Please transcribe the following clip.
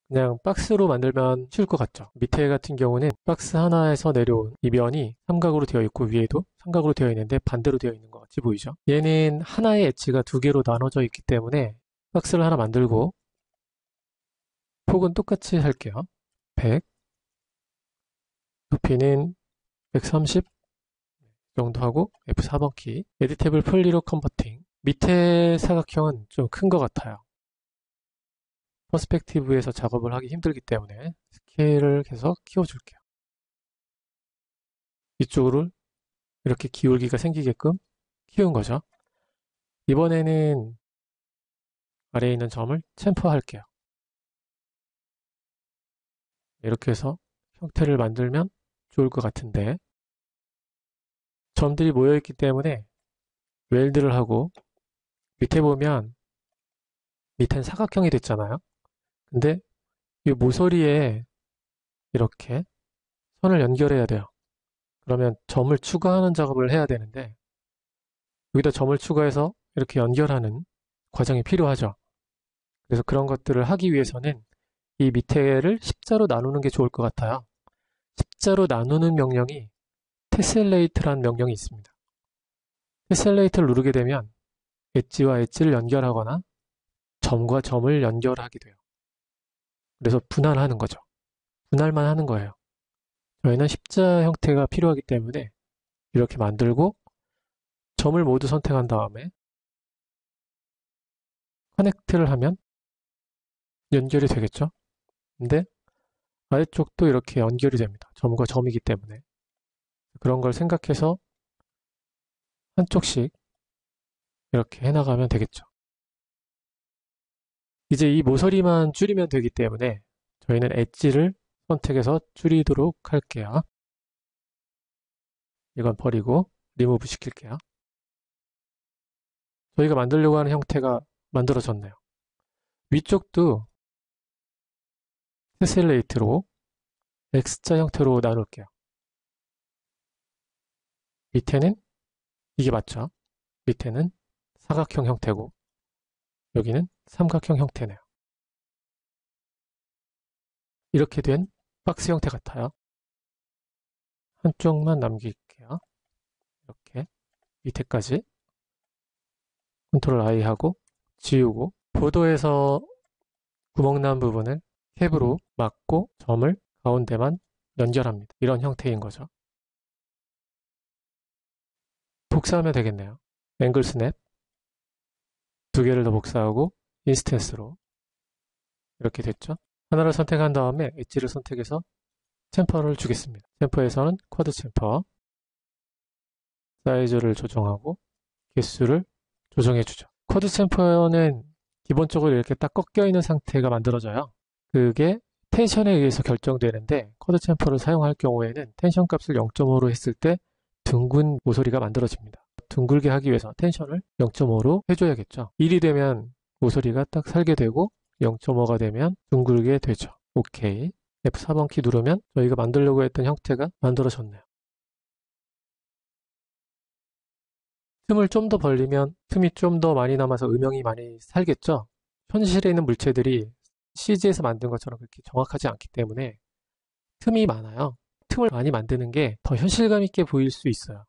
그냥 박스로 만들면 쉬울 것 같죠. 밑에 같은 경우는 박스 하나에서 내려온 이 면이 삼각으로 되어 있고 위에도 삼각으로 되어 있는데 반대로 되어 있는 것 같이 보이죠. 얘는 하나의 엣지가 두 개로 나눠져 있기 때문에 박스를 하나 만들고 폭은 똑같이 할게요. 100, 높이는 130 정도 하고 F4번 키, 에디테이블 폴리로 컨버팅. 밑에 사각형은 좀 큰 것 같아요. 퍼스펙티브에서 작업을 하기 힘들기 때문에 스케일을 계속 키워줄게요. 이쪽으로 이렇게 기울기가 생기게끔 키운 거죠. 이번에는 아래에 있는 점을 챔퍼할게요. 이렇게 해서 형태를 만들면 좋을 것 같은데 점들이 모여있기 때문에 웰드를 하고 밑에 보면 밑엔 사각형이 됐잖아요. 근데 이 모서리에 이렇게 선을 연결해야 돼요. 그러면 점을 추가하는 작업을 해야 되는데 여기다 점을 추가해서 이렇게 연결하는 과정이 필요하죠. 그래서 그런 것들을 하기 위해서는 이 밑에를 십자로 나누는 게 좋을 것 같아요. 십자로 나누는 명령이 테셀레이트라는 명령이 있습니다. 테셀레이트를 누르게 되면 엣지와 엣지를 연결하거나 점과 점을 연결하게 돼요. 그래서 분할하는 거죠. 분할만 하는 거예요. 저희는 십자 형태가 필요하기 때문에 이렇게 만들고 점을 모두 선택한 다음에 커넥트를 하면 연결이 되겠죠. 근데 아래쪽도 이렇게 연결이 됩니다. 점과 점이기 때문에 그런 걸 생각해서 한쪽씩 이렇게 해나가면 되겠죠. 이제 이 모서리만 줄이면 되기 때문에 저희는 엣지를 선택해서 줄이도록 할게요. 이건 버리고 리무브 시킬게요. 저희가 만들려고 하는 형태가 만들어졌네요. 위쪽도 테셀레이트로 X자 형태로 나눌게요. 밑에는 이게 맞죠? 밑에는 사각형 형태고 여기는 삼각형 형태네요. 이렇게 된 박스 형태 같아요. 한쪽만 남길게요. 이렇게 밑에까지 컨트롤 I 하고 지우고 보도에서 구멍난 부분을 캡으로 막고 점을 가운데만 연결합니다. 이런 형태인 거죠. 복사하면 되겠네요. 앵글 스냅 두 개를 더 복사하고 인스턴스로 이렇게 됐죠. 하나를 선택한 다음에 엣지를 선택해서 챔퍼를 주겠습니다. 챔퍼에서는 쿼드 챔퍼 사이즈를 조정하고 개수를 조정해 주죠. 쿼드 챔퍼는 기본적으로 이렇게 딱 꺾여 있는 상태가 만들어져요. 그게 텐션에 의해서 결정되는데 쿼드 챔퍼를 사용할 경우에는 텐션 값을 0.5로 했을 때 둥근 모서리가 만들어집니다. 둥글게 하기 위해서 텐션을 0.5로 해줘야겠죠. 1이 되면 모서리가 딱 살게 되고 0.5가 되면 둥글게 되죠. 오케이. F4번 키 누르면 저희가 만들려고 했던 형태가 만들어졌네요. 틈을 좀 더 벌리면 틈이 좀 더 많이 남아서 음영이 많이 살겠죠. 현실에 있는 물체들이 CG에서 만든 것처럼 그렇게 정확하지 않기 때문에 틈이 많아요. 틈을 많이 만드는 게 더 현실감 있게 보일 수 있어요.